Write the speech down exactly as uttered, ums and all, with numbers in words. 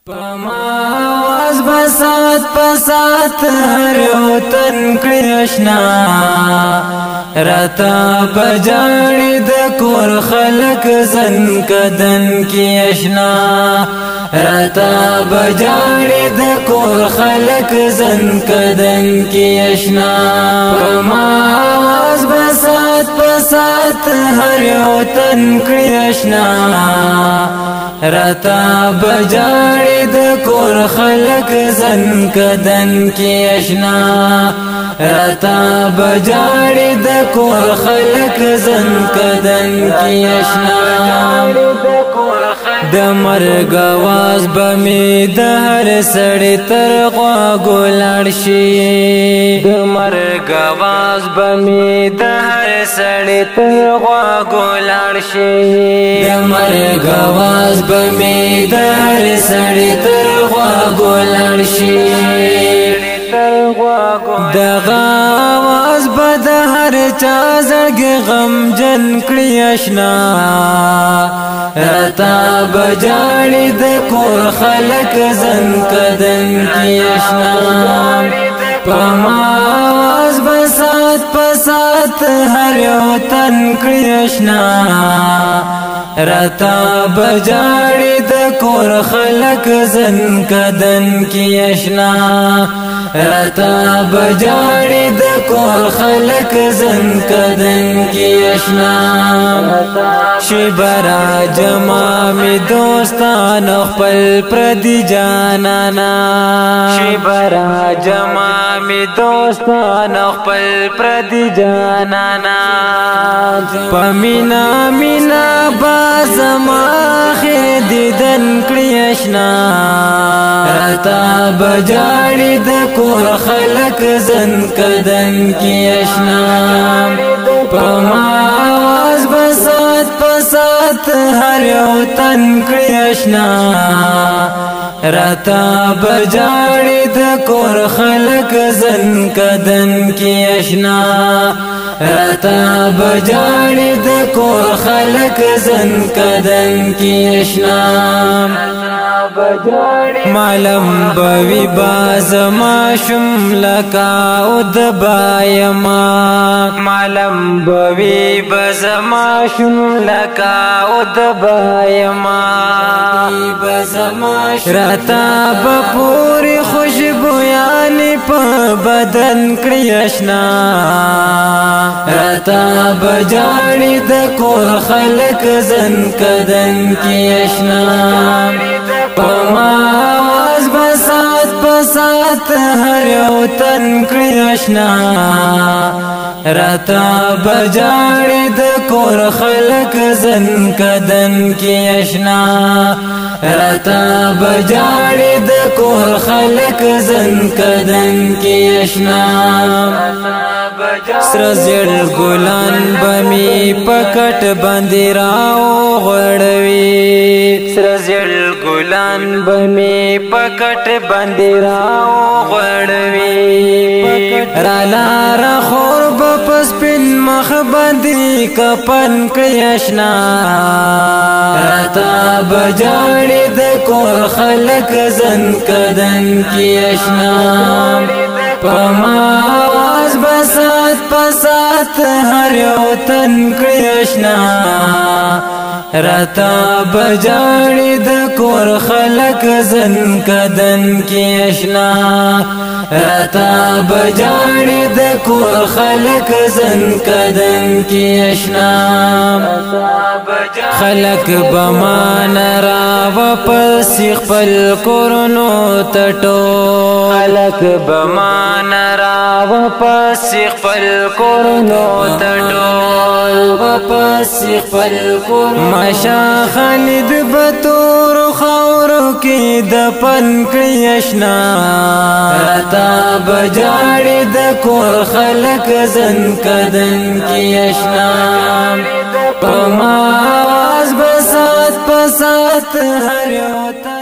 پماواز بسات پسات هر یو تن کړی آشنا راتا بجاړي د کور خلق زن کدن کی آشنا راتا بجاړي د کور خلق زن کدن کی آشنا پماواز بسات پسات هر یو تن کړی آشنا راتا بجاړي د کور خلق زن کدن کی آشنا راتا بجاړي د کور خلق زن کدن کی آشنا د مرګ आवाज بمې د هر سړی تر غوږو لاړ شي د مرګ आवाज بمې د هر سړی تر غوږو لاړ شي د مرګ आवाज بمې د هر سړی تر غوږو لاړ شي دغه आवाज به د هر چا زړګي غم جن کړی آشنا راتا بجاړي د کور خلق زن کدن کی آشنا پما आवाज بسات پسات هر یو تن کړی آشنا راتا بجاړي د کور خلق زن کدن کی آشنا راتا بجاړي د کور خلق زن کدن کی آشنا شبرا جما می دوستان خپل پردي جانانا شبرا جما می دوستان خپل پردي جانانا پمینا مینا بازما خیر دیدن کړی آشنا راتا بجاړي د کور خلق زن کدن کی آشنا پما आवाज بسات پسات هر یو تن کړی آشنا راتا بجاړي د کور خلق زن کدن کی آشنا راتا بجاړي د کور خلق زن کدن کی آشنا معلم بوی باز ما شم لکا اد بایما معلم بوی باز ما شم لکا اد بایما راتا بپوری خوشبویانی پا بدن کړی آشنا راتا بجاړي د کور خلق زن کدن کی آشنا پما आवाज بسات پسات هر یو تن کړی آشنا راتا بجاړي د کور خلق زن کدن کی آشنا راتا بجاړي د کور خلق زن کدن کی آشنا سر زړ ګلان بمی پکټ باندې راو غړوي سر زړ ګلان بمی پکټ باندې راو غړوي را لار خور بپس پن مخ باندې کپن کړی آشنا راتا بجاړي د کور خلق زن کدن کی آشنا پما आवाज بسات پسات هر یو تن کړی آشنا راتا بجاړي د کور خلق زن کدن کی آشنا راتا بجاړي د کور خلق زن کدن کی آشنا خلق بمان را واپس خپل کورونو تټو خلق بمان را واپس خپل کورونو تټو واپس خپل کورونو ماشا خالد بتور خاورو کې دفن کړی آشنا راتا بجاړي د کور خلق زن کدن کی آشنا پما आवाज بسات پسات هر یو